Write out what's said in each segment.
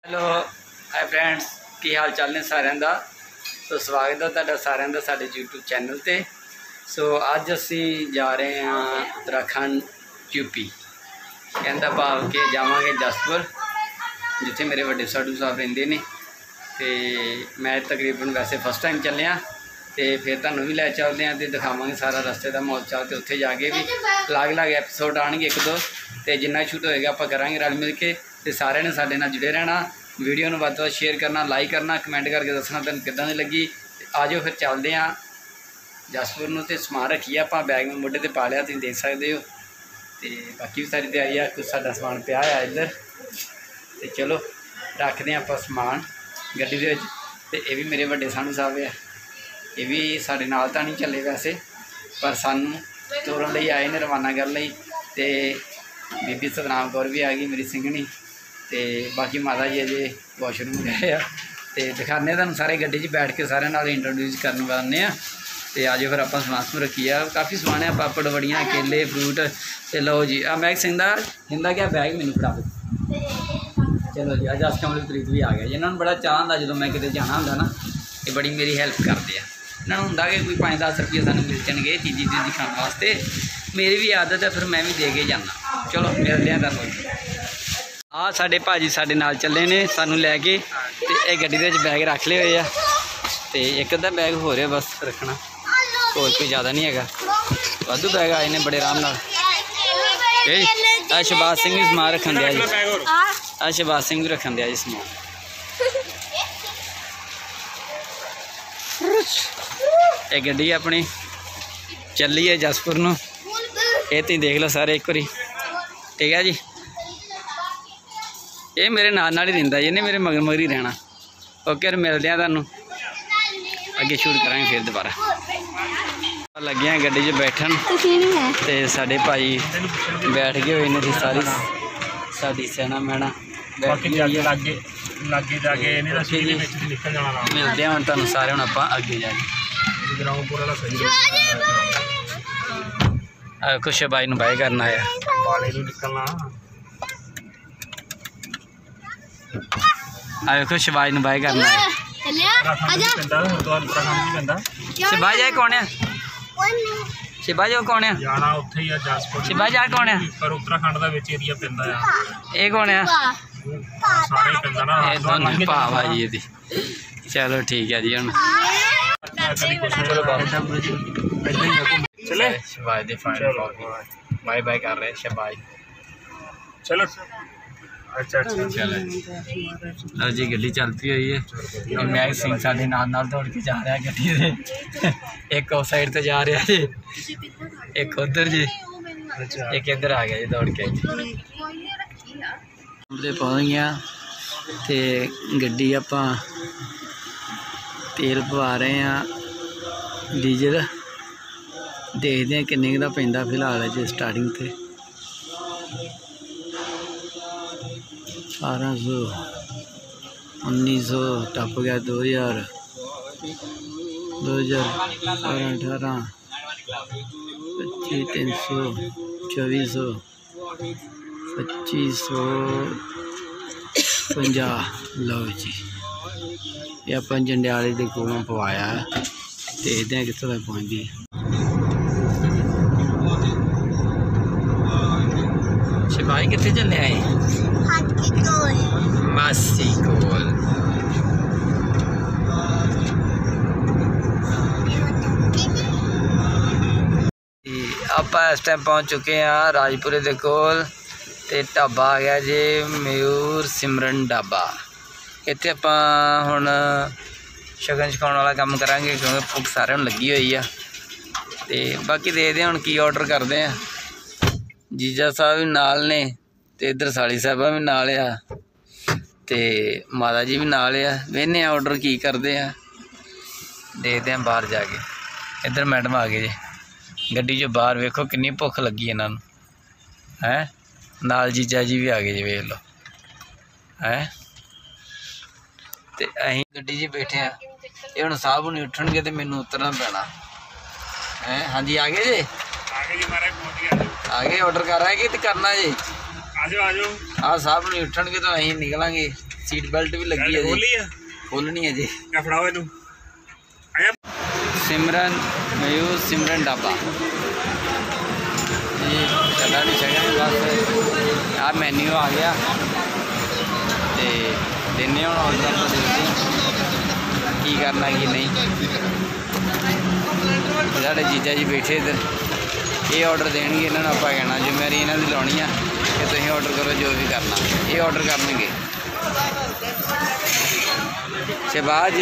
Hello hi friends की हाल चाल ने सारिਆਂ ਦਾ। तो स्वागत है ਤੁਹਾਡਾ ਸਾਰਿਆਂ ਦਾ ਸਾਡੇ YouTube चैनल ਤੇ। सो ਅੱਜ ਅਸੀਂ जा रहे हैं उत्तराखंड यूपी कहता भाव के जावांगे जसपुर जिथे मेरे ਵੱਡੇ ਸਾਧੂ ਸਾਹਿਬ ਰਹਿੰਦੇ ਨੇ। ਤੇ मैं तकरीबन वैसे फस्ट टाइम ਚੱਲਿਆ ਤੇ फिर ਤੁਹਾਨੂੰ भी लै चलते हैं तो दिखावांगे सारा रस्ते का माहौल चाल। तो उत्थे जाके भी अलग अलग एपीसोड आएंगे एक दो तो जिन्ना शूट होएगा आप करांगे रल मिल के। तो सारे ने साडे नाल जुड़े रहना, वीडियो में वध शेयर करना, लाइक करना, कमेंट करके दसना तुहानूं किदां दी लगी। आ जाओ फिर चलते हैं जसपुर नूं। ते समान रखिए आपां बैग में मोढे ते पा लिया, तुसीं देख सकते हो। तो बाकी भी सारी तैयारी है, कुछ साडा समान पिया है इधर। तो चलो रखते हैं आपां समान गड्डी दे विच। ते ये भी मेरे वड्डे सानू साहब है, ये भी साडे नाल तां नहीं चले वैसे, पर सानू तोरन लई आए ने, रवाना करन लई। ते बीबी सतनाम कौर भी आ गई मेरी सिंघनी। तो बाकी माता जी अजे वॉशरूम गए आ। तो दिखाने तुहानूं सारे गड्डी 'च बैठ के सारे नाल इंट्रोड्यूस करन वाले आ। तो आज फिर आपां समान समून रखिए, काफ़ी समान है, पापड़ वड़ियाँ केले फ्रूट। तो लो जी आ मैं सिंह दा हिंदा क्या बैग मैनूं फड़ा दो। चलो जी अज कमलप्रीत भी आ गया। इन्होंने बड़ा चाह होंदा जो मैं किते जाना होंदा ना, ये बड़ी मेरी हेल्प करते हैं। इन्होंने होंदा कि कोई 5-10 रुपये सानूं मिल जाएंगे चीज़ी चीज़ी खाने वास्ते। मेरी भी आदत है, फिर मैं भी दे के जाना। चलो मिलते हैं तुहानूं। आ साडे भाजी साडे नाल चले ने सानूं लैके। ते ये गड्डी दे विच बैग रख लए हुए आ। ते एक अद्धा बैग हो रहा बस रखना, होर कोई ज़्यादा नहीं है। वाधू बैग आए ने बड़े आराम नाल। आ शहबाज सिंह भी समान रखन दिया जी, आ शहबाज सिंह भी रखन दिया जी समान। ये गड्डी अपनी चली है जसपुर नूं। ये तुसीं देख लो सारे एक बारी, ठीक है जी। ये मेरे नाल नाल ही रहिंदा जी, इन्हें मेरे मगर मगर ही रहना। ओके फिर मिलते हैं तुहानूं अगे शूट करांगे फिर दोबारा। लगे हैं गड्डी 'च बैठन ते साडे भाई बैठ गए हुए ने। सारी साडी सेना मैना मिलते हैं हुण तुहानूं सारे हुण आपां अगे जाके। कुछ भाई नूं बाय करना है, आयो कुछ शहबाज नूं बाय करना है। शहबाज है कौन है? शहबाज कौन है? शहबाज आ कौन है? उत्तराखंड दा विच एरिया पैंदा है। ये कौन है? सारे पैंदा ना, ये दोनों भाव आ जी। चलो ठीक है जी। हुण चले शहबाज दे बाय बाय कर रहे शहबाज। चलो अच्छा अच्छा चलो लो जी गड्डी चल पी हुई है। मैं सिंह साडे नाल नाल दौड़ के जा रहा गड्डी दे। एक उस साइड तो जा रहा जी, एक उधर जी, एक इधर आ गया जी दौड़ के। पहुँच गया तो गड्डी आपां तेल पवा रहे हैं, डीजल देखते हैं किन्ने का पैंदा फिलहाल जी। स्टार्टिंग से 1800 1900 टप गया, 2000 18 25 300 2400 2550। लो जी ये आप जंडियाले के कोलों पवाया है, देखते हैं कितों तक पहुँचती है। शहबाज कितने चले आए? मासी कोल। आप इस टाइम पहुँच चुके हैं राजपुरे के कोल। ते ढाबा आ गया जी मयूर सिमरन ढाबा। इत्थे आपां हुण शगन छकाउण वाला काम करांगे क्योंकि भुख सारे हुण लगी हुई है। ते बाकी देखते हैं हुण की ऑर्डर करते हैं। जीजा साहब भी नाल ने, ते इधर साली साहबा भी नाल आ, ते माता जी भी नाल आ। वेहने ऑर्डर की करते हैं, देखते हैं बाहर जाके। इधर मैडम आ गए जी गड्डी चो बाहर, वेखो कितनी भुख लगी इन्हां नूं है। नाल जीजा जी भी आ गए जी, वेख लो है। तो असीं गड्डी 'च बैठे हैं, ये हुण साहब हुण उठणगे तो मैनूं उतरना पैना है। हाँ जी आ गए जी, आगे ऑर्डर कर रहे हैं कि करना जी? आ जाओ आ साहब नहीं उठणगे तो अं निकलांगे। सीट बेल्ट भी लगी है जी, खोलनी है जी। सिमरन मयूर सिमरन ढाबा जी, चला नहीं सकें बस आ मैन्यू आ गया तो देने हम ऑर्डर तो देखते की करना की नहीं। साढ़े जीजा जी बैठे इधर, ये ऑर्डर देंगे, इन्होंने आप कहना जिम्मेवारी इन्हों की लानी है कि तुम ऑर्डर करो जो भी करना, ये ऑर्डर करेंगे। शहबाज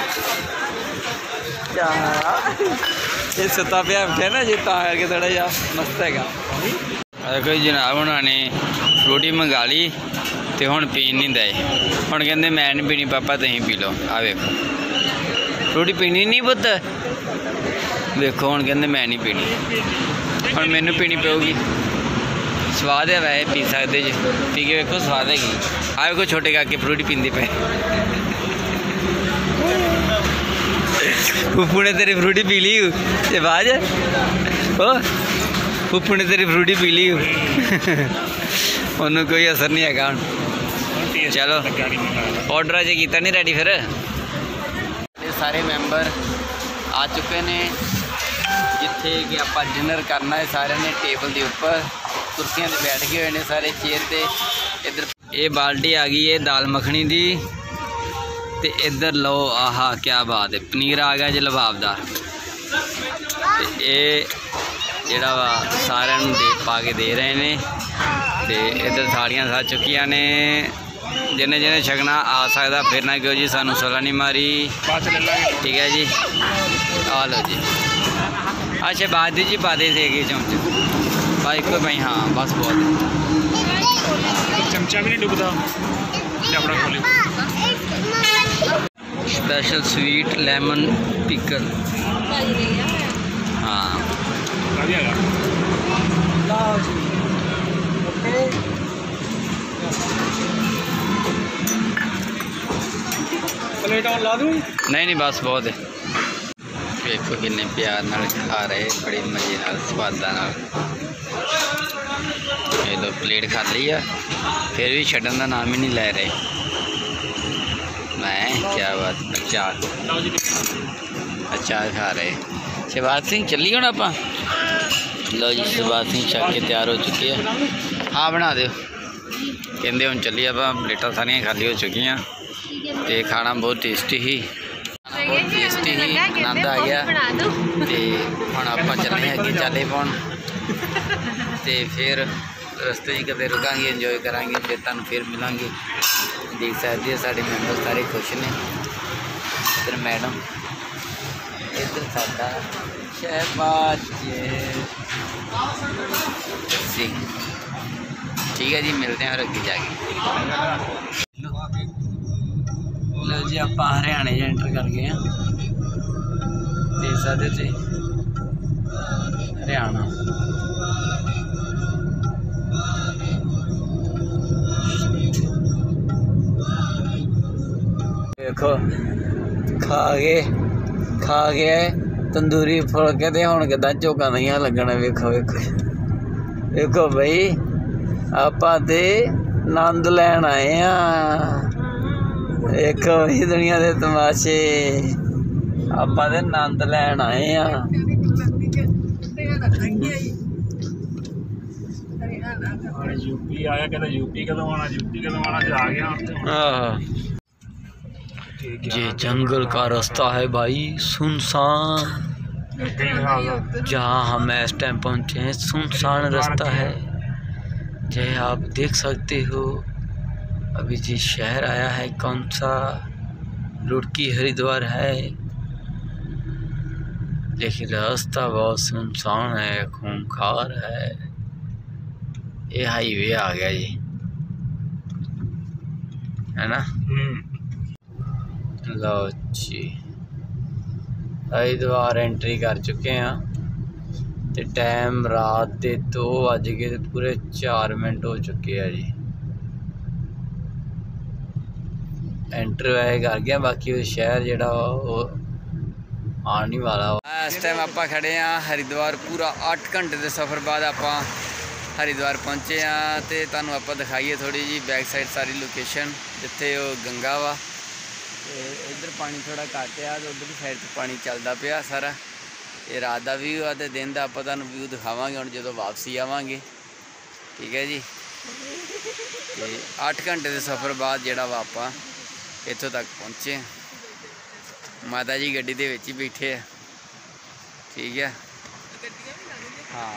ये सुता पिया उठे ना जी, करके थोड़ा जा मस्त है। देखो जी जनाब उन्होंने रोटी मंगा ली तो हुण पीन नहीं दे, हुण कहते मैं नहीं पीनी पापा तुसीं पी लो। आ वेखो रोटी पीनी नहीं पुत्त, देखो हुण कहते मैं नहीं पीनी, हुण मैनू पीनी पेगी। स्वाद है वैसे पी सकते जी, पी के वेखो स्वाद हैगी। आ वेखो छोटे काके फ्रूटी पींदे पे, फुप्पू ने तेरी फ्रूटी पी ली ते बाज ओ फुप्पू ने तेरी फ्रूटी पी ली उन्होंने कोई असर नहीं है। हुण चलो ऑर्डर अजे किया नहीं रेडी, फिर सारे मैंबर आ चुके ने जिथे कि आप डिनर करना है। सारे ने टेबल के उपर कुर्सियां ते बैठ गए हुए हैं सारे चेयर पे। इधर ये बाल्टी आ गई है दाल मखनी दी, ते इधर लो आहा क्या बात है, पनीर आ गया जी लबाबदार। ये जोड़ा वा सारे दे पा के दे रहे हैं। तो इधर थालियां सा चुकिया ने, जिन्हें जिन्हें छकना आ सकता, फिर ना क्यों जी सानू सोला नहीं मारी, ठीक है जी। आ लो जी, अच्छा बाद जी पा दे थे चमच भाई को भाई, हाँ बस बहुत चमचा भी नहीं डुबता। स्पेशल स्वीट लेमन पिकल, हाँ प्लेट और ला दूं? नहीं बस बहुत है। देखो किन्ने प्यार नाल खा रहे, बड़ी मजे नाल स्वादा नाल। ये लो प्लेट खाली है, फिर भी छड्डन का नाम ही नहीं ले रहे। मैं क्या बात, अचार खा रहे। शहबाज सिंह चली हूँ आप, लो जी शहबाज सिंह छक के तैयार हो चुके हैं। हाँ बना दो कहते हम चलिए, आप प्लेटा सारिया खाली हो चुकी हैं। तो खाना बहुत टेस्टी ही, बहुत टेस्टी ही, आनंद आ गया। तो हम आप चलने अगे चाले पाउन, तो फिर रस्ते ही कदे रुकांगे, इंजॉय करांगे, फिर तुहानूं फिर मिलांगे। देख सकते हैं साढ़े मैंबर सारे खुश ने। इधर मैडम, इधर साडा शहबाज सिंह, ठीक है जी। मिलते हैं और अगे जाके। लो जी आप हरियाणे एंटर कर गए हैं, देख सकते थे हरियाणा। देखो खा गए तंदूरी फुलके ते हुण किदां झोंका नहीं लगना। वेखो वेखो वेखो बई, आपां ते आनंद लैन आए हैं। देखो भाई दुनिया के तमाशे, आपां ते आनंद लैन आए हैं। यूपी आया, कहता यूपी कदों आना, यूपी कदों आना, आ गया। ये जंगल का रास्ता है भाई, सुनसान। जहाँ हम इस टाइम पहुँचे हैं सुनसान रास्ता है। जय आप देख सकते हो अभी जी शहर आया है, कौन सा लुड़की हरिद्वार है, लेकिन रास्ता बहुत सुनसान है, खूंखार है। ये हाईवे आ गया जी, है ना। लो जी हरिद्वार एंट्री कर चुके हैं। तो टाइम रात के 2 बज के पूरे 4 मिनट हो चुके हैं जी। एंटर वैसे कर गया, बाकी शहर जोड़ा वो आने वाला। इस टाइम आप खड़े हैं हरिद्वार, पूरा 8 घंटे के सफ़र बाद आप हरिद्वार पहुँचे हाँ तो तुहानूं आपां दिखाइए थोड़ी जी बैक साइड सारी लोकेशन जिथे वो गंगा वा इधर पानी थोड़ा घट आ तो उधर साइड तो पानी चलता पिया सारा। ये रात का व्यू आ तो दिन का आपां तुहानूं व्यू दिखावांगे हुण जदों वापसी आवांगे। ठीक है जी, तो 8 घंटे के सफ़र बाद जिहड़ा वा आपां इत्थों तक पहुँचे। माता जी गड्डी दे विच ही बैठे है। ठीक है हाँ,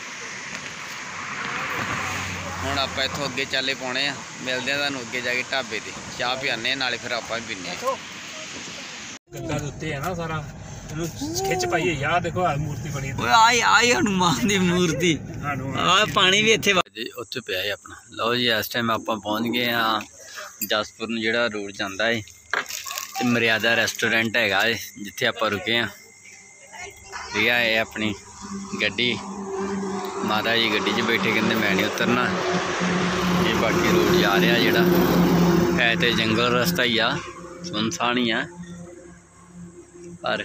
हुण आपां इत्थों अगे चाले पाने आ, मिलदे आ तुहानूं अगे जाके ढाबे ते चाह पिआने नाले फिर आपां भी पीने। गंगा दे उत्ते है ना सारा खिच पाइए यार, देखो मूर्ति बनी आई हनुमान दी मूर्ति पानी भी इत्थे उत्थे पिया है अपना। लो जी इस टाइम आपां पहुँच गए हाँ जसपुर नूं जिहड़ा रोड जांदा है ते मर्यादा रेस्टोरेंट हैगा जिथे आपां रुके हाँ। ठीक है ये अपनी गड्डी माता जी गड्डी च बैठे कहते मैं नहीं उतरना। ये बाकी रोड जा रहा जिहड़ा है तो जंगल रस्ता ही आ, सुनसान ही आ, पर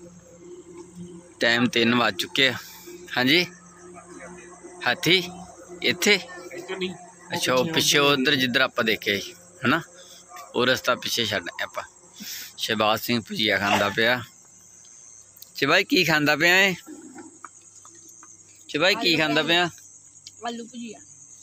टाइम 3 बज चुके। हाँ जी हाथी इत्थे अच्छा वो पिछे उधर जिधर आप देखे है ना वो रस्ता पिछे छड्डना आपां। शहबाज सिंह भुजिया खांदा पिया। शहबाज की खांदा पिया है? शहबाज की खांदा पिया? आलू भुजिया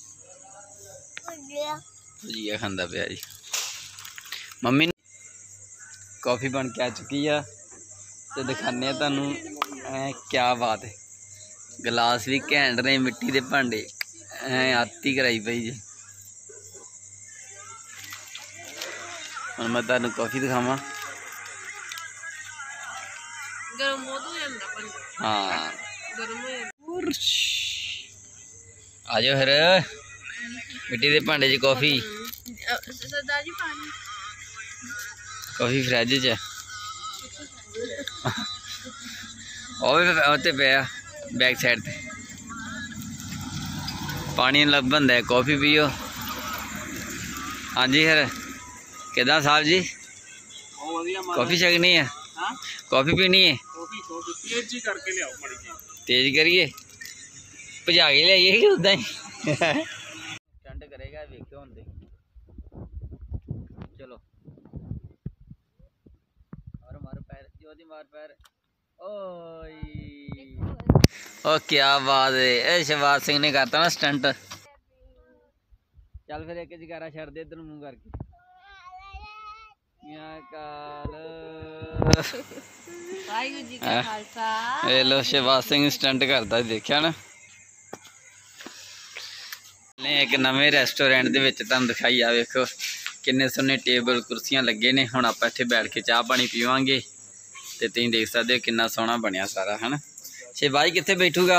भुजिया खांदा पिया जी। मम्मी कॉफ़ी बन के आ चुकी है तो दिखाने तुहानूं क्या बात है। गिलास भी घैंट ने मिट्टी के भांडे आती कराई पई जी। हुण मैं तुहानूं कॉफ़ी दिखावां। गरम बहुत हो जाता पानी। हाँ गरम हो जाता। आ जाओ फिर मिट्टी के भांडे च कॉफ़ी। सरदार जी पानी कॉफ़ी फ्रिज च उत्ते पिया बैक साइड ते पानी लभन है कॉफ़ी पियो। हाँ जी फिर किदा साहब जी कॉफ़ी छकनी है? कॉफ़ी पीनी है? तेज करिए भजा के लियाइए कि उदा ही ठंड करेगा वेखो हुण ते। चलो मारो मारो पैर जोदी मार पैर। ओ क्या बात है, शहबाज सिंह ने करता ना स्टंट। चल फिर एक जगारा छड़ दे इधर मुंह करके। वाहिगुरू जी का खालसा। ये लो शहबाज सिंह स्टंट करता देखा ना। एक नवे रेस्टोरेंट दे विच तुहानूं दिखाई आ वेखो किन्ने सोहने टेबल कुर्सियां लगे ने। हुण आपां इत्थे बैठ के चाह पानी पीवांगे ते तुसीं देख सकदे हो किन्ना सोहना बनिया सारा है ना। शहबाज कित्थे बैठूगा?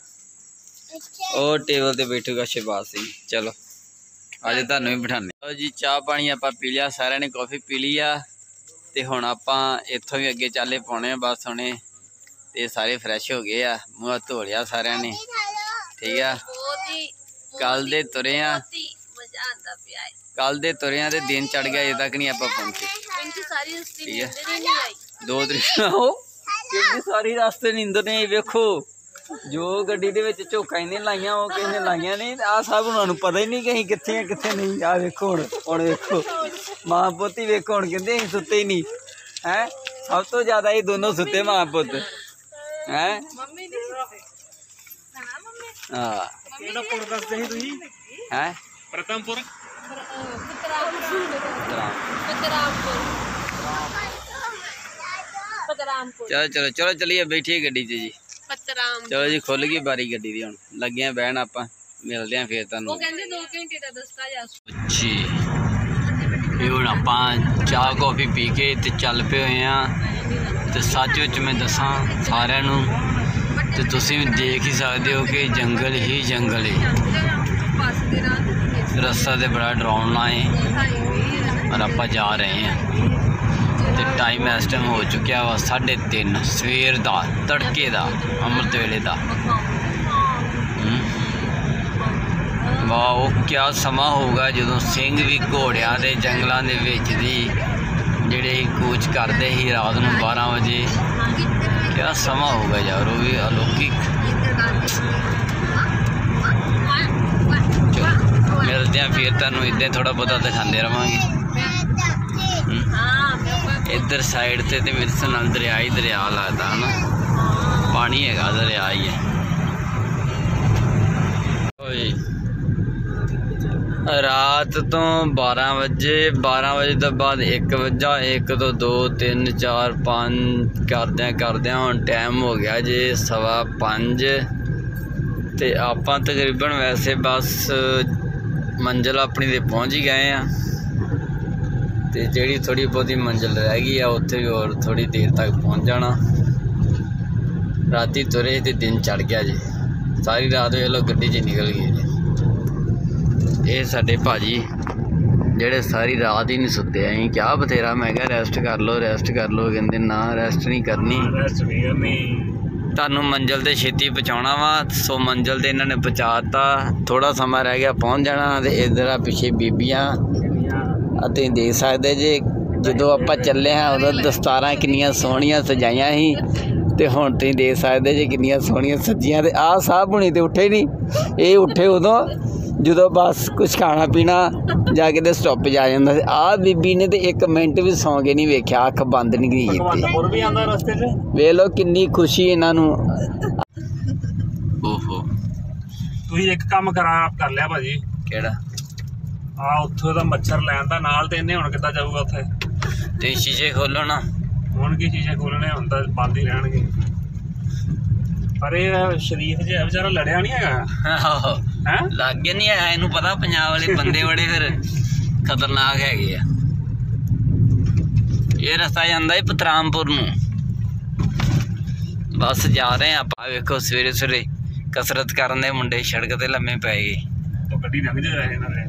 ओ टेबल ते बैठूगा शहबाज सिंह। चलो अज तुहानूं भी बिठाने। लो जी चाह पानी आपां पी लिया, सारिਆਂ ने कॉफ़ी पी ली आ ते हुण आपां इत्थों भी अगे चाले पाउणे बस हुणे ते सारे फ्रैश हो गए आ, मूँह धो लिया सारिਆਂ ने। ठीक है कल दे तुरे आ, कल दे तुरे आ ते दिन चढ़ गया अजे तक नहीं आपां पहुंचे। ठीक है 2 तरीक हो कि सारी रास्ते नींदर ने वेखो जो गड्डी दे विच झोका इन्हें लाइया वो किसी ने लाइया नहीं। आ सब उन्होंने पता ही नहीं कि असीं कित्थे कित्थे नहीं। आ वेखो हुण वेखो मां पुत ही वेखो हुण कहंदे असीं सुत्ते ही नहीं है। सब तो ज्यादा ये दोनों सुते मां पुत है। हाँ है प्रथमपुर चलो चलो चलो चलिए बैठिए गड्डी च जी। चलो जी खुल गई बारी गड्डी दी, हुण लगे बहन आपां मिलदे आं फिर तुहानूं। जी ये हुण आपां चाह कॉफ़ी पी के ते चल पे होए आ ते सच विच मैं दसां सारिਆਂ ਨੂੰ ते तुसीं भी देख ही सकदे हो कि जंगल ही जंगल है। रस्ता तो बड़ा डरावना है और आप जा रहे हैं तो टाइम इस टाइम हो चुका वा 3:30 सवेर का तड़के का अमृत वेले का। वाह वो क्या समा होगा जो सिंह भी घोड़िया के जंगलों के विच दी जिहड़े कूच करते ही रात को 12 बजे। क्या समा होगा यार वो भी अलौकिक। मिलते हैं फिर तुहानू इदां थोड़ा बहुता दिखाते रवांगे। इधर साइड ते मेरे से नाल दरिया ही दरिया लगता है ना, पानी है दरिया ही है। रात तो 12 बजे तो बाद 1 बजा, 1 तो 2 3 4 5 करद्या हुण टाइम हो गया जे 5:15 ते आपां तकरीबन वैसे बस मंजिल अपनी ते पहुँच ही गए हैं ते जिहड़ी थोड़ी बहुती मंजिल रह गई है उत्थे भी और थोड़ी देर तक पहुँच जाना। राती तुरे ते दिन चढ़ गया जी, सारी रात वे लो गड्डी च निकल गई जी। ये साडे भाजी जेड़े सारी रात ही नहीं सुते, अं क्या बथेरा मैं क्या रेस्ट कर लो कहते ना रेस्ट नहीं करनी, तुहानू मंजिल ते छेती पहुँचाना वा। सो मंजिल ते इन्होंने पहुँचाता, थोड़ा समा रह गया पहुँच जाना। तो इधर आ पिछे बीबियाँ तुसीं देख सकते जे जो आप चले हैं उदों दस्तारां कितनियां सोहणियां सजाइयां ही ते हुण तुसीं देख सकते जे कितनियां सोहणियां सजियां। ते आ साहब हुणी ते उठे नहीं, ये उठे उदों जो बस कुछ खाना पीना जाके तो स्टॉप जा जाता। आ बीबी ने तो 1 मिनट भी सौ के नहीं वेख्या, अख बंद नहीं की। वे लो कितनी खुशी इन्हों। ओहो ਤੁਸੀਂ ਇੱਕ ਕੰਮ ਕਰ ਲਿਆ ਭਾਜੀ। ਕਿਹੜਾ? ਆ ਉੱਥੋਂ ਦਾ ਮੱਛਰ ਲੈਣ ਦਾ ਨਾਲ ਤੇ ਇਹਨੇ ਹੁਣ ਕਿੱਦਾਂ ਜਾਊਗਾ ਉੱਥੇ? ਤੇ ਸ਼ੀਸ਼ੇ ਖੋਲੋ ਨਾ। ਹੁਣ ਕੀ ਸ਼ੀਸ਼ੇ ਖੋਲਣੇ, ਹੁਣ ਤਾਂ ਬੰਦ ਹੀ ਰਹਿਣਗੇ। ਪਰ ਇਹ ਸ਼ਰੀਫ ਜਿਹਾ ਵਿਚਾਰਾ ਲੜਿਆ ਨਹੀਂ ਹੈਗਾ। ਆਹੋ ਹੈ लागे नहीं है, इनू पता पंजाब वाले बंदे बड़े फिर खतरनाक है। ये रास्ता जाता है पतरामपुर नूं। बस जा रहे हैं आप, वेखो सवेरे सवेरे कसरत करने मुंडे सड़क ते लम्मे पै गए। तो गड्डी लंघ जाए इन्हां दे।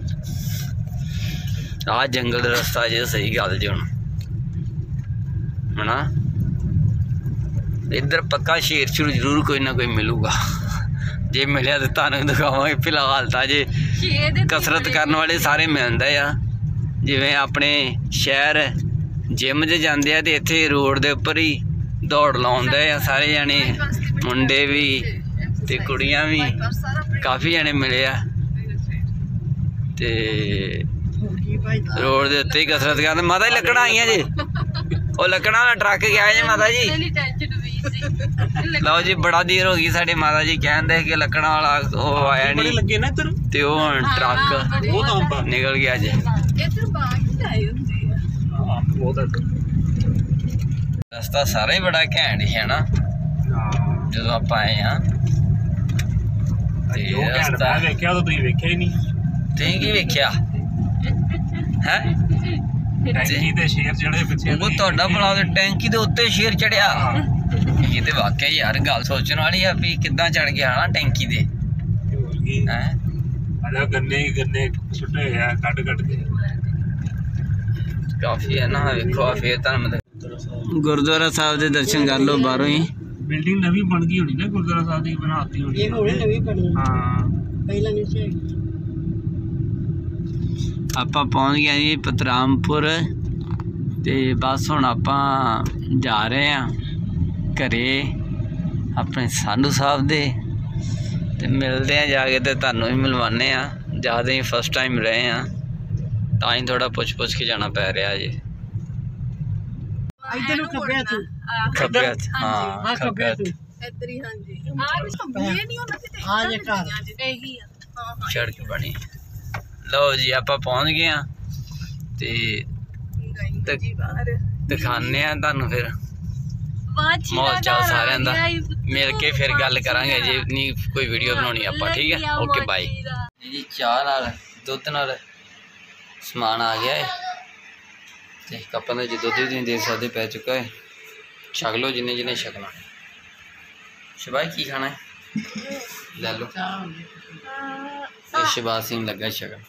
आ जंगल दा रास्ता जे सही गल जी हुण है ना। इधर पक्का शेर शुरू जरूर कोई ना कोई मिलूगा, जे मिलिया तो तुहानू दिखावांगे। फिलहाल तो जे कसरत करने वाले सारे मिलते आ, जिवें अपने शहर जिम च जाते हैं तो इत्थे रोड के उपर ही दौड़ लाउंदे आ सारे जने, मुंडे भी ते कुड़ियां भी काफ़ी जने मिले आ ते रोड के उत्ते ही कसरत करते। माता जी लकड़ा आईयां जी, वो लकड़ा वाला ट्रक गया जी माता जी। लो जी बड़ा देर हो गई, साढ़े माता जी कहते कि लकड़ा वाला वो आया नहीं ते वो ट्रक निकल गया जी। रास्ता सारा ही बड़ा घैंट है ना जो आप आए हाँ। वेख्या है टैंकी ते शेर चढ़े पिछे, वो तुहाडा भला टैंकी दे उत्ते शेर चढ़िया। ये तो वाकई यार गल सोचने वाली है भी किद्दां चढ़ गया ना टैंकी दे। गन्ने छुट्टे हैं कट के काफी है ना। वेखो फिर गुरुद्वारा साहब के दर्शन कर लो बाहरों ही। बिल्डिंग नवी बन गई होनी ना गुरुद्वारा साहब की, बनाती होनी। ਆਪਾਂ पहुँच गए जी पतरामपुर ते बस हुण आपां जा रहे हैं घरे अपने साधू साहब दे ते मिलते हैं जाके ते तुहानू भी मिलवाने आ। ज़्यादा ही फर्स्ट टाइम रहे हैं तां ही थोड़ा पुछ के जाना पै रहा जी। खब्बे हत्थ हाँ खब्बे हत्थ सड़क बनी। लो जी आप पहुँच गए हैं ते दिखाने तुहानू फिर माहौल चाल सारे का मिल के फिर गल करांगे जी। नहीं कोई वीडियो बनानी आप ठीक है। ओके बाय जी। चाह नाल दुध नाल समान आ गया है ते कपां दे जी दुध भी दे सकते पै चुका है। छक लो जिन्हें जिन्हें छकना। शबाज की खाना है ले लो। शबाज सिंह लगा शकन।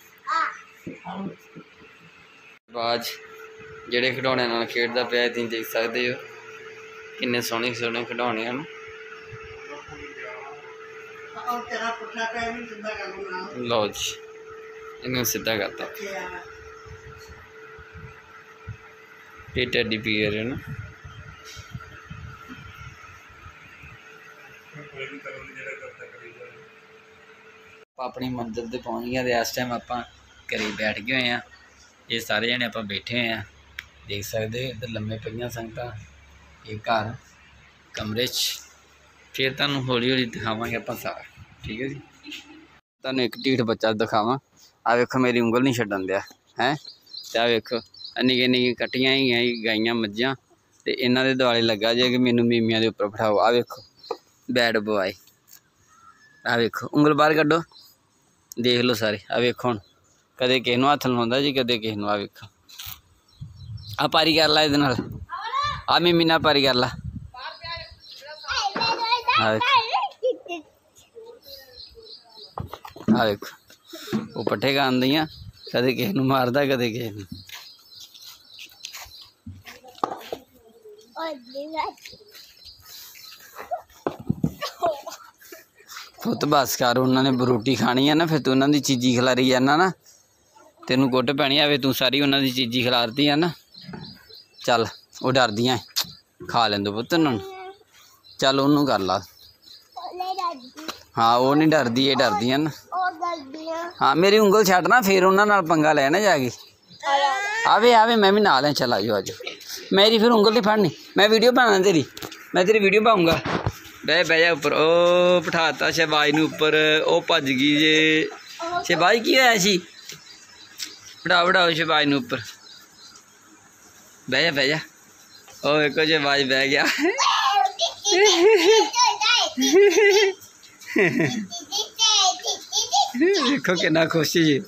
शबाज ਜਿਹੜੇ ਖਿਡੌਣਿਆਂ ਨਾਲ ਖੇਡਦਾ ਪਿਆ ਤੁਸੀਂ ਦੇਖ ਸਕਦੇ ਹੋ ਕਿੰਨੇ ਸੋਹਣੇ ਸੋਹਣੇ ਖਿਡੌਣੇ ਹਨ। ਲਓ ਜੀ ਇਹਨੂੰ ਸਿੱਧਾ ਕਰਤਾ। ਇਹ ਟੈਡੀ ਬੀਅਰ ਹੈ ਨਾ। अपनी मंजिल ते पहुँच गए। तो इस टाइम आप घरे बैठ गए हुए हैं। ये सारे जने आप बैठे हुए हैं, देख सकते इधर लम्बे पईयां संगत। ये घर कमरे फिर तुहानूं हौली हौली दिखावांगे आप सारा, ठीक है जी। तुहानूं एक ढीठ बच्चा दिखावां। आ वेखो मेरी उंगल नहीं छड्डन दिया है। ते आ वेखो निक्के निक्के कट्टियां ही गाइयां मज्जां ते इन्हां दे दुआले लगा जे कि मैनूं मीमियां दे उपर बिठाओ। आ वेखो बैड बॉय। आ वेखो उंगल बाहर कड्डो, देख लो सारे। आ वेखो हुण कदे किसे नूं हत्थ लाउंदा जी, कदे किसे नूं। आ वेखो आ पारी कर ला इहदे नाल, आ मीमी नाल पारी कर ला। आ देखो वो पट्ठे खान दियां, कदे किसे नूं मारदा कदे किसे नूं। पुत बस कर, उन्होंने रोटी खानी है ना, फिर तू उन्होंने चीज़ी खिलारी जाना ना, तेनू कुट पैनी आवे। तू सारी उन्होंने चीज़ी खिलारती है ना। चल वो डरदियां खा लेंदो पुत उन्होंने। चल उन्होंने कर ला। हाँ वो नहीं डरदी, ये डरदियां ना। हाँ मेरी उंगल छड्डना, फिर उन्होंने पंगा लेना जाके। आवे आवे मैं भी नाल है। चल आजो आजो। मेरी फिर उंगल नहीं फड़नी, मैं वीडियो बनाना तेरी, मैं तेरी वीडियो पाऊँगा। बह बह जा उपर। ओ बिठाता शहबाज नूं उपर, ओ भज गई जे। शहबाज की होया सी? बिठाओ बिठाओ शहबाज नूं उपर। बह जा। ओ देखो शहबाज बह गया। देखो कितना खुश जी।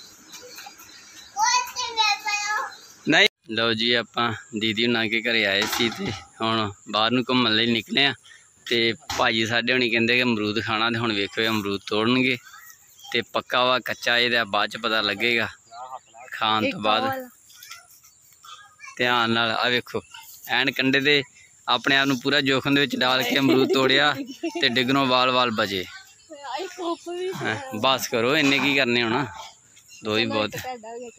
नहीं लो जी आप दीदी हुणां के घरे आए सी ते हुण बाहर नूं घूमण लई निकले आ। ते भाजी साडे हुणी कहंदे कि अमरूद खाना, ते हुण वेखो अमरूद तोड़नगे। ते पक्का वा कच्चा ये बाद च पता लगेगा खान तो बाद। ध्यान नाल आ वेखो एन कंडे ते अपने आप नूं पूरा जोखम दे विच डाल के अमरूद तोड़िया ते डिगनों वाल वाल बजे। बस करो, इन्ने की करने हुण, दो ही बहुत है।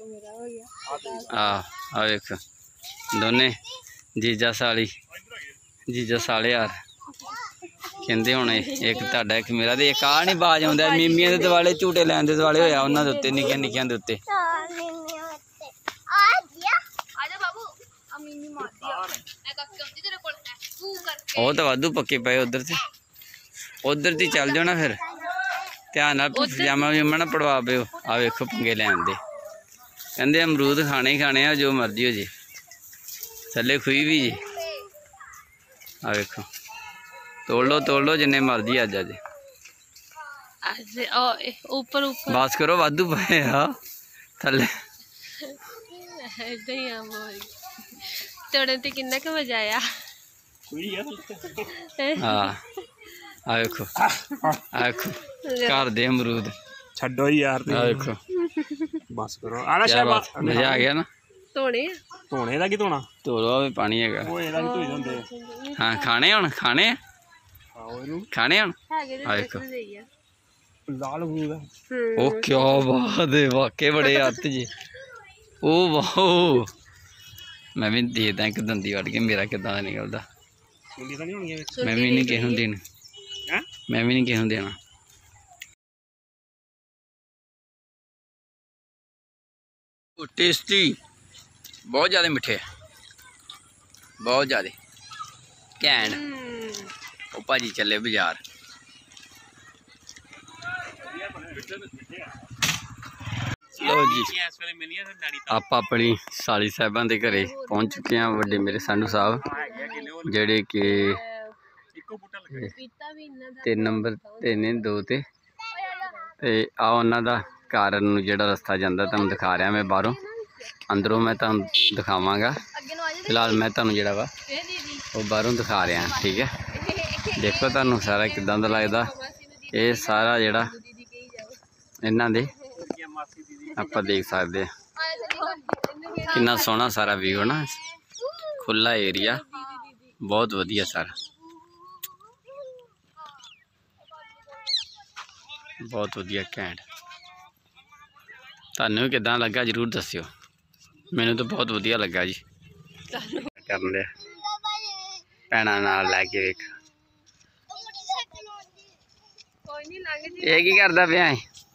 आ वेख दोने जीजा साले यार कहते हुण एक तुहाडा एक मेरा, ते एक आ नहीं बाज आउंदा मीमियां दे दिवाले झूटे लैन दे दिवाले होया उन्हां दे उत्ते निक्कियां निक्कियां दे उत्ते। ਉਹ ਤਾਂ वाधू पक्के पे उधर से ती चल जाओ ना। फिर ध्यान नाल पजामा पजूमा ना पड़वा पे। आ वेखो पंगे लैन दे, कहते अमरूद खाने ही खाने, जो मर्जी हो जे। थल्ले खुई भी जी। आ वेखो तोड़ लो जिन्ने मर्जी अज अज। ऊपर बस करो वाधू पे थल्ले। तोड़न ते किन्ना क मजा आया। हाँ आ वेखो घर दे अमरूद छड्डो यार। आ वेखो बस करो। क्या बात, मजा आ गया ना। धोने दा की धोना, धो भी पानी है। ਉਹ ਇਹਦਾ ਵੀ ਧੋਈ ਜਾਂਦੇ। हाँ खाने हुण खाने ਆਓ ਇਹਨੂੰ खाने हुण। आ देखो ਲਾਲ ਅਮਰੂਦ ਆ। ओ क्या बात है, वाकई बड़े हत्थ जी। ओ वाह मैं भी देखदा एक दंदी वड़ के मेरा किदां दा निकलदा। ਸੁੰਡੀ ਤਾਂ ਨਹੀਂ ਹੋਣਗੀਆਂ ਵਿੱਚ। मैं भी नहीं किसे नूं देना, ਹੈ मैं भी नहीं किसे नूं देना। टेस्टी बहुत ज़्यादा मिठे, बहुत ज़्यादा घैंट। वो भाजी चले बाजार। लो जी आप अपनी साली साहबां दे घरे पहुँच चुके हैं। वड्डे मेरे सानू साहब जेड़े कि 3 नंबर ते ने 2 ते आ उन्हां दा घर नूं जेड़ा रस्ता जांदा तुहानूं दिखा रहा मैं बाहरों। अंदरों मैं तुहानूं दिखावांगा। फिलहाल मैं तुहानूं जेड़ा वा वो बाहरों दिखा रहा, ठीक है। देखो तुहानूं सारा किदां दा लगदा। ये सारा जेड़ा इन्हां दे आप देख सकते हैं कितना सोहना सारा व्यू है ना। खुला एरिया बहुत वधिया सारा, बहुत वधिया घैंट। तुहानूं किदां लगा जरूर दस्सिओ। मैनूं तो बहुत वधिया लगा जी। कर लिया भैणां नाल लैके वेख। ये की करदा पिया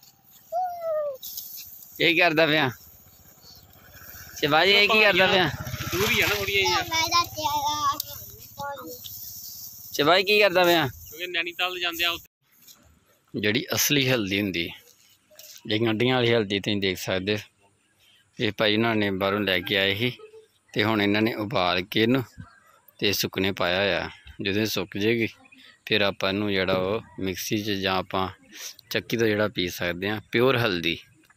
ਇਹ ਕੀ ਕਰਦਾ ਪਿਆ ਸ਼ਿਵਾਜੀ? ਇਹ ਕੀ ਕਰਦਾ ਪਿਆ ਦੂਰ ਹੀ ਆ ਨਾ ਥੋੜੀ ਜਿਹੀ ਸ਼ਿਵਾਜੀ? ਕੀ ਕਰਦਾ ਪਿਆ? ਕਿਉਂਕਿ ਨੈਨੀਤਾਲ ਜਾਂਦੇ ਆ ਉੱਥੇ ਜਿਹੜੀ ਅਸਲੀ ਹਲਦੀ ਹੁੰਦੀ ਜਿਹੜੀ ਗੰਢੀਆਂ ਵਾਲੀ ਹਲਦੀ ਤੁਸੀਂ ਦੇਖ ਸਕਦੇ ਹੋ। ਇਹ ਭਾਈ ਉਹਨਾਂ ਨੇ ਬਾਹਰੋਂ ਲੈ ਕੇ ਆਏ ਸੀ ਤੇ ਹੁਣ ਇਹਨਾਂ ਨੇ ਉਬਾਲ ਕੇ ਇਹਨੂੰ ਤੇ ਸੁੱਕਣੇ ਪਾਇਆ ਹੋਇਆ। ਜਦੋਂ ਸੁੱਕ ਜੇਗੀ ਫਿਰ ਆਪਾਂ ਇਹਨੂੰ ਜਿਹੜਾ ਉਹ ਮਿਕਸੀ 'ਚ ਜਾਂ ਆਪਾਂ ਚੱਕੀ ਤੋਂ ਜਿਹੜਾ ਪੀ ਸਕਦੇ ਹਾਂ। ਪਿਓਰ ਹਲਦੀ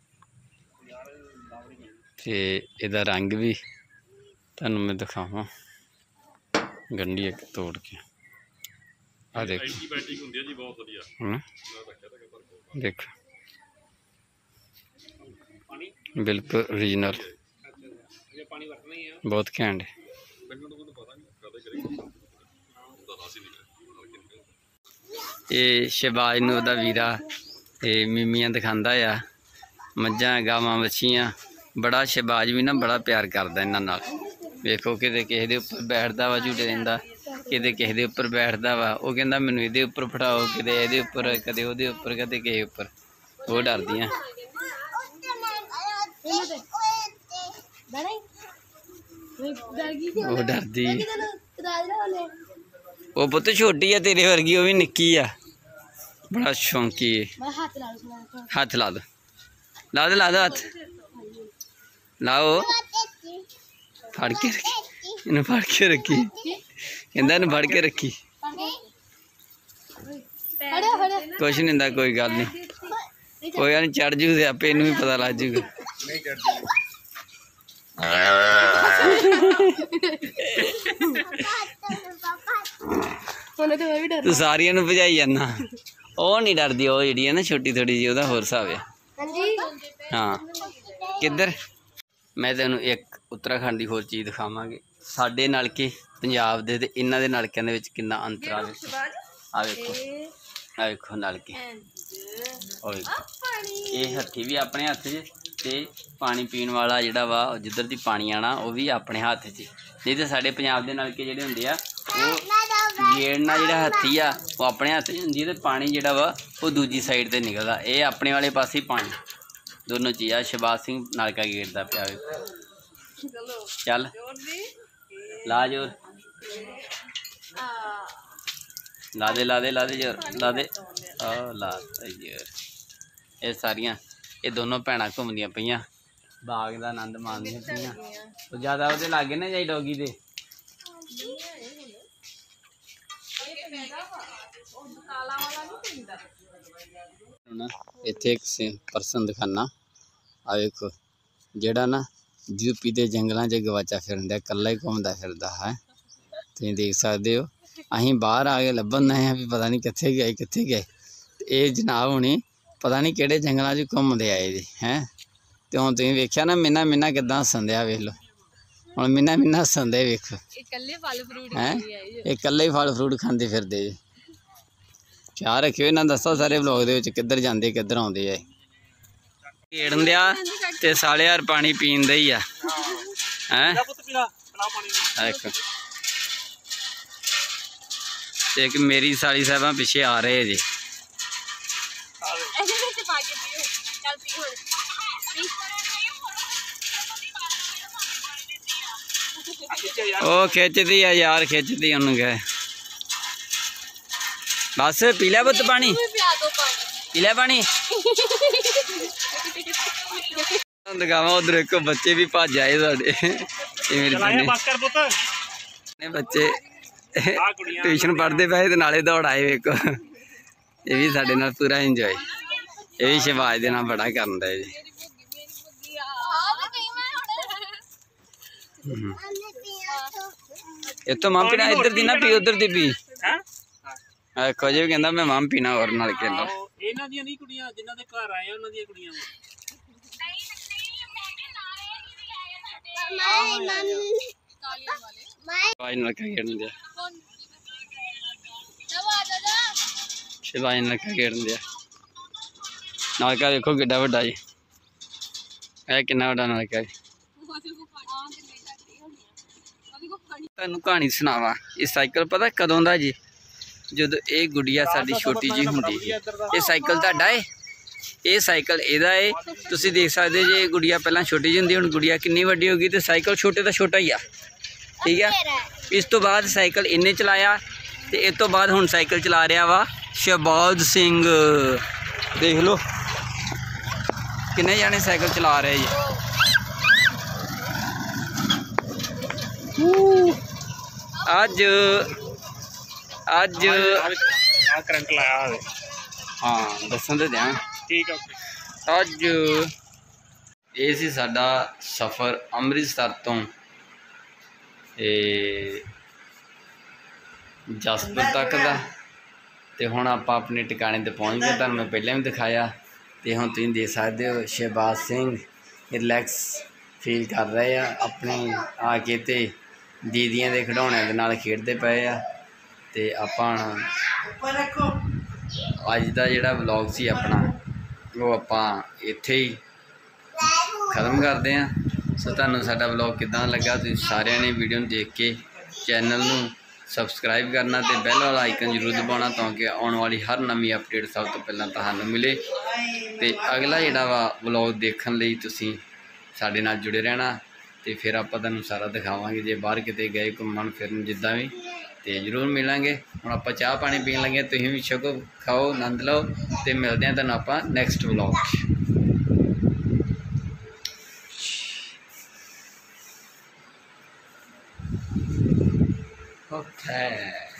ਤੇ ਇਹਦਾ ਰੰਗ ਵੀ ਤੁਹਾਨੂੰ ਮੈਂ ਦਿਖਾਵਾਂ। ਗੰਢੀ ਇੱਕ ਤੋੜ ਕੇ ਆ ਦੇਖੋ ਐਂਟੀਬਾਇਓਟਿਕ ਹੁੰਦੀ ਹੈ ਜੀ, ਬਹੁਤ ਵਧੀਆ। ਦੇਖੋ ਬਿਲਕੁਲ ਓਰੀਜਨਲ, ਪਾਣੀ ਵਰਤਣਾ ਹੀ ਆ। ਬਹੁਤ ਘੈਂਟ। ਇਹ ਸ਼ਹਿਬਾਜ਼ ਨੂੰ ਉਹਦਾ ਵੀਰਾ ਤੇ ਮੀਮੀਆਂ ਦਿਖਾਉਂਦਾ ਆ। ਮੱਝਾਂ ਗਾਵਾਂ ਵੱਛੀਆਂ ਬੜਾ ਸ਼ਹਿਬਾਜ਼ ਵੀ ਨਾ ਬੜਾ ਪਿਆਰ ਕਰਦਾ ਇਹਨਾਂ ਨਾਲ। ਵੇਖੋ ਕਿਤੇ ਕਿਸੇ ਦੇ ਉੱਪਰ ਬੈਠਦਾ ਵਾ ਝੂਟੇ ਦਿੰਦਾ, ਕਿਤੇ ਕਿਸੇ ਦੇ ਉੱਪਰ ਬੈਠਦਾ ਵਾ। ਉਹ ਕਹਿੰਦਾ ਮੈਨੂੰ ਇਹਦੇ ਉੱਪਰ ਬਿਠਾਓ, ਕਿਤੇ ਇਹਦੇ ਉੱਪਰ, ਕਦੇ ਉਹਦੇ ਉੱਪਰ, ਕਦੇ ਕਿਸੇ ਉੱਪਰ। ਉਹ ਡਰਦੀਆਂ। ਉਹ ਡਰਦੀ। ਉਹ ਪੁੱਤ ਛੋਟੀ ਆ ਤੇਰੇ ਵਰਗੀ, ਉਹ ਵੀ ਨਿੱਕੀ ਆ। ਬੜਾ ਸ਼ੌਂਕੀ ਹੈ। ਹੱਥ ਲਾ ਦੋ, ਲਾ ਦੋ, ਲਾ ਦੋ ਹੱਥ ਲਾਓ। ਫੜ ਕੇ ਰੱਖੀ ਇਹਨੂੰ, ਫੜ ਕੇ ਰੱਖੀ ਕਹਿੰਦਾ ਇਹਨੂੰ ਫੜ ਕੇ ਰੱਖੀ। ਕੁਛ ਨਹੀਂ ਹੁੰਦਾ, ਕੋਈ ਗੱਲ ਨਹੀਂ, ਕੋਈ ਗੱਲ ਨਹੀਂ। ਚੜ ਜੂ ਤੇ ਆਪੇ ਇਹਨੂੰ ਵੀ ਪਤਾ ਲੱਗ ਜੂਗਾ। ਤੂੰ ਸਾਰੀਆਂ ਨੂੰ ਭਜਾਈ ਜਾਂਦਾ। ਉਹ ਨਹੀਂ ਡਰਦੀ, ਉਹ ਜਿਹੜੀ ਹੈ ਨਾ ਛੋਟੀ ਥੋੜੀ ਜਿਹੀ, ਉਹਦਾ ਹੋਰ ਹਿਸਾਬ ਆ। ਹਾਂ ਕਿੱਧਰ? ਮੈਂ ਤੈਨੂੰ ਇੱਕ ਉੱਤਰਾਖੰਡ ਦੀ ਹੋਰ ਚੀਜ਼ ਦਿਖਾਵਾਂਗੇ। ਸਾਡੇ ਨਲਕੇ ਪੰਜਾਬ ਦੇ ਤੇ ਇਹਨਾਂ ਦੇ ਨਲਕਿਆਂ ਦੇ ਵਿੱਚ ਕਿੰਨਾ ਅੰਤਰ ਆ। ਵੇਖੋ ਆ, ਵੇਖੋ ਆ, ਵੇਖੋ ਨਲਕੇ। ਉਹ ਵੇਖੋ, ਇਹ ਹੱਥੀ ਵੀ ਆਪਣੇ ਹੱਥ 'ਚ ਤੇ ਪਾਣੀ ਪੀਣ ਵਾਲਾ ਜਿਹੜਾ ਵਾ ਜਿੱਧਰ ਦੀ ਪਾਣੀ ਆਣਾ ਉਹ ਵੀ ਆਪਣੇ ਹੱਥ 'ਚ। ਨਹੀਂ ਤਾਂ ਸਾਡੇ ਪੰਜਾਬ ਦੇ ਨਲਕੇ ਜਿਹੜੇ ਹੁੰਦੇ ਆ ਉਹ ਗੇੜਨਾ ਜਿਹੜਾ ਹੱਥੀ ਆ ਉਹ ਆਪਣੇ ਹੱਥ 'ਚ ਹੁੰਦੀ ਹੈ ਤੇ ਪਾਣੀ ਜਿਹੜਾ ਵਾ ਉਹ ਦੂਜੀ ਸਾਈਡ 'ਤੇ ਨਿਕਲਦਾ। ਇਹ ਆਪਣੇ ਵਾਲੇ ਪਾਸੇ ਪਾਣੀ ਦੋਨੋਂ ਚੀਜ਼ਾਂ। ਸ਼ਹਿਬਾਜ਼ ਸਿੰਘ ਨਲਕਾ ਗੇੜਦਾ ਪਿਆ। ਚੱਲ ਲਾ ਜੋਰ, ਲਾ ਦੇ, ਲਾ ਦੇ, ਲਾ ਦੇ ਜੋਰ, ਲਾ ਦੇ। ਆਹ ਲਾ ਜੋਰ। ਇਹ ਸਾਰੀਆਂ ਇਹ ਦੋਨੋਂ ਭੈਣਾਂ ਘੁੰਮਦੀਆਂ ਪਈਆਂ, ਬਾਗ ਦਾ ਆਨੰਦ ਮਾਣਦੀਆਂ ਪਈਆਂ। ਉਹ ਜ਼ਿਆਦਾ ਉਹਦੇ ਲਾਗੇ ਨਾ ਜਾਈ ਡੋਗੀ ਦੇ। ਇੱਥੇ ਇੱਕ ਪਰਸਨ ਦਿਖਾਨਾ। ਆ ਵੇਖੋ ਜਿਹੜਾ ਨਾ ਯੂਪੀ ਦੇ ਜੰਗਲਾਂ 'ਚ ਗਵਾਚਾ ਫਿਰਨ ਡਿਆ, ਇਕੱਲਾ ਹੀ ਘੁੰਮਦਾ ਫਿਰਦਾ ਹੈ। ਤੁਸੀਂ ਦੇਖ ਸਕਦੇ ਹੋ। ਅਸੀਂ ਬਾਹਰ ਆ ਕੇ ਲੱਭਣ ਆਏ ਹਾਂ ਵੀ ਪਤਾ ਨਹੀਂ ਕਿੱਥੇ ਗਏ, ਕਿੱਥੇ ਗਏ। ਇਹ ਜਨਾਬ ਹੁਣੀ ਪਤਾ ਨਹੀਂ ਕਿਹੜੇ ਜੰਗਲਾਂ 'ਚ ਘੁੰਮਦੇ ਆਏ ਜੀ ਹੈ। ਤੇ ਹੁਣ ਤੁਸੀਂ ਵੇਖਿਆ ਨਾ ਮਿੰਨਾ ਮਿੰਨਾ ਕਿੱਦਾਂ ਹੱਸਣ ਡਿਆ। ਵੇਖ ਲਓ ਹੁਣ ਮਿੰਨਾ ਮਿੰਨਾ ਹੱਸਣ ਦੇ। ਵੇਖੋ ਹੈ, ਇਹ ਇਕੱਲੇ ਹੀ ਫਲ ਫਰੂਟ ਖਾਂਦੇ ਫਿਰਦੇ ਜੀ। ਖਿਆਲ ਰੱਖਿਓ ਇਹਨਾਂ ਦੱਸੋ ਸਾਰੇ ਵਲੋਗ ਦੇ ਵਿੱਚ ਕਿੱਧਰ ਜਾਂਦੇ ਕਿੱਧਰ ਆਉਂਦੇ ਆ। ਖੇਡਣ ਦਿਆ ਤੇ ਸਾਲੇ ਯਾਰ ਪਾਣੀ ਪੀਣ ਦੇ ਹੀ ਆ ਹੈ। ਦੇਖੋ ਤੇ ਇੱਕ ਮੇਰੀ ਸਾਲੀ ਸਾਹਿਬਾਂ ਪਿੱਛੇ ਆ ਰਹੇ ਜੀ। ਉਹ ਖਿੱਚਦੀ ਆ ਯਾਰ, ਖਿੱਚਦੀ ਉਹਨੂੰ ਗਏ। बस पी लिया पुत पानी, पी लिया पानी। दिखावा उधर एक बच्चे भी भज आए बच्चे ट्यूशन पढ़ते पे तो नाले दौड़ आए। वेखो ये भी साडे नाल पूरा इंजॉय, ये भी शहबाज दे नाल बड़ा करदा है जी। ये तो मां पीना इधर दी ना पी उधर दी पी। देखो जी कहंदा मैं मां पीना और नाल कहंदा इन्हां दी नहीं कुड़ियां जिन्हां दे घर आए उन्हां दी कुड़ियां भाई नाल खेडन दे शिवाजी नाल खेडन दे नालका देखो किड्डा वड्डा जी। ए किन्ना वड्डा नालका है। तुहानूं कहानी सुनावा इस साइकिल पता कदों दा जी, ਜਦੋਂ ਇਹ ਗੁੜੀਆ ਸਾਡੀ ਛੋਟੀ ਜੀ ਹੁੰਦੀ ਸੀ। ਇਹ ਸਾਈਕਲ ਤੁਹਾਡਾ ਹੈ? ਇਹ ਸਾਈਕਲ ਇਹਦਾ ਹੈ। ਤੁਸੀਂ ਦੇਖ ਸਕਦੇ ਜੇ ਗੁੜੀਆ ਪਹਿਲਾਂ ਛੋਟੀ ਜਿਹੀ ਹੁੰਦੀ, ਹੁਣ ਗੁੜੀਆ ਕਿੰਨੀ ਵੱਡੀ ਹੋ ਗਈ ਤੇ ਸਾਈਕਲ ਛੋਟੇ ਦਾ ਛੋਟਾ ਹੀ ਆ। ਠੀਕ ਆ। ਇਸ ਤੋਂ ਬਾਅਦ ਸਾਈਕਲ ਇਹਨੇ ਚਲਾਇਆ ਤੇ ਇਸ ਤੋਂ ਬਾਅਦ ਹੁਣ ਸਾਈਕਲ ਚਲਾ ਰਿਹਾ ਵਾ ਸ਼ਹਿਬਾਜ਼ ਸਿੰਘ। ਦੇਖ ਲਓ ਕਿੰਨੇ ਜਾਣੇ ਸਾਈਕਲ ਚਲਾ ਰਹੇ ਜੀ। ਅੱਜ ਆ ਕਰੰਟ ਲਾਇਆ ਹੋਵੇ। ਹਾਂ ਦੱਸਣ ਤੇ ਦਿਆਂ। ਠੀਕ ਆ। ਅੱਜ ਇਹ ਸੀ ਸਾਡਾ ਸਫ਼ਰ ਅੰਮ੍ਰਿਤਸਰ ਤੋਂ ਜਸਪੁਰ ਤੱਕ ਦਾ। ਤੇ ਹੁਣ ਆਪਾਂ ਆਪਣੇ ਟਿਕਾਣੇ ਤੇ ਪਹੁੰਚ ਗਏ। ਤੁਹਾਨੂੰ ਮੈਂ ਪਹਿਲਾਂ ਵੀ ਦਿਖਾਇਆ ਤੇ ਹੁਣ ਤੁਸੀਂ ਦੇਖ ਸਕਦੇ ਹੋ ਸ਼ਹਿਬਾਜ਼ ਸਿੰਘ ਰਿਲੈਕਸ ਫੀਲ ਕਰ ਰਹੇ ਆ ਆਪਣੇ ਆ ਕੇ ਤੇ ਦੀਦੀਆਂ ਦੇ ਖਿਡੌਣਿਆਂ ਦੇ ਨਾਲ ਖੇਡਦੇ ਪਏ ਆ। ਤੇ ਆਪਾਂ ਅੱਜ ਦਾ ਜਿਹੜਾ ਵਲੌਗ ਸੀ ਆਪਣਾ ਉਹ ਆਪਾਂ ਇੱਥੇ ਹੀ ਖਤਮ ਕਰਦੇ ਹਾਂ। ਸੋ ਤੁਹਾਨੂੰ ਸਾਡਾ ਵਲੌਗ ਕਿੱਦਾਂ ਲੱਗਾ, ਤੁਸੀਂ ਸਾਰਿਆਂ ਨੇ ਵੀਡੀਓ ਨੂੰ ਦੇਖ ਕੇ ਚੈਨਲ ਨੂੰ ਸਬਸਕ੍ਰਾਈਬ ਕਰਨਾ ਤੇ ਬੈਲ ਵਾਲਾ ਆਈਕਨ ਜ਼ਰੂਰ ਦਬਾਉਣਾ ਤਾਂ ਕਿ ਆਉਣ ਵਾਲੀ ਹਰ ਨਵੀਂ ਅਪਡੇਟ ਸਭ ਤੋਂ ਪਹਿਲਾਂ ਤੁਹਾਨੂੰ ਮਿਲੇ। ਤੇ ਅਗਲਾ ਜਿਹੜਾ ਵਾ ਵਲੌਗ ਦੇਖਣ ਲਈ ਤੁਸੀਂ ਸਾਡੇ ਨਾਲ ਜੁੜੇ ਰਹਿਣਾ ਤੇ ਫਿਰ ਆਪਾਂ ਤੁਹਾਨੂੰ ਸਾਰਾ ਦਿਖਾਵਾਂਗੇ। ਜੇ ਬਾਹਰ ਕਿਤੇ ਗਏ ਘੁੰਮਣ ਫਿਰਨ ਜਿੱਦਾਂ ਵੀ ਤੇ ਜ਼ਰੂਰ ਮਿਲਾਂਗੇ। ਹੁਣ ਆਪਾਂ ਚਾਹ ਪਾਣੀ ਪੀਣ ਲੱਗੇ, ਤੁਸੀਂ ਵੀ ਛਕੋ, ਖਾਓ, ਆਨੰਦ ਲਓ ਤੇ ਮਿਲਦੇ ਹਾਂ ਤੁਹਾਨੂੰ ਆਪਾਂ ਨੈਕਸਟ ਵਲੌਗ 'ਚ। Okay.